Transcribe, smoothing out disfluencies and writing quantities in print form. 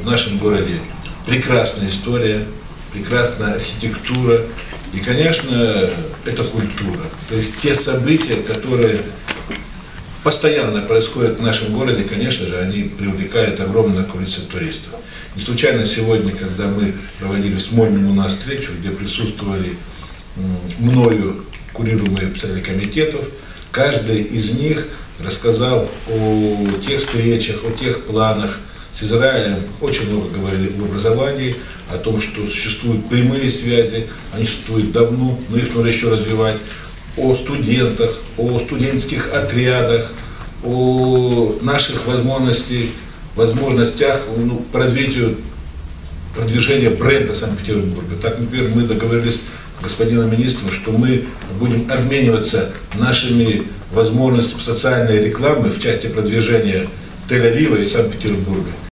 нашем городе прекрасная история, прекрасная архитектура и, конечно, это культура. То есть те события, которые постоянно происходят в нашем городе, конечно же, они привлекают огромное количество туристов. Не случайно сегодня, когда мы проводили в Смольном у нас встречу, где присутствовали мною курируемые представители комитетов, каждый из них рассказал о тех встречах, о тех планах. С Израилем очень много говорили об образовании, о том, что существуют прямые связи, они существуют давно, но их нужно еще развивать, о студентах, о студенческих отрядах, о наших возможностях по развитию продвижения бренда Санкт-Петербурга. Так, например, мы договорились с господином министром, что мы будем обмениваться нашими возможностями социальной рекламы в части продвижения Тель-Авива и Санкт-Петербурга.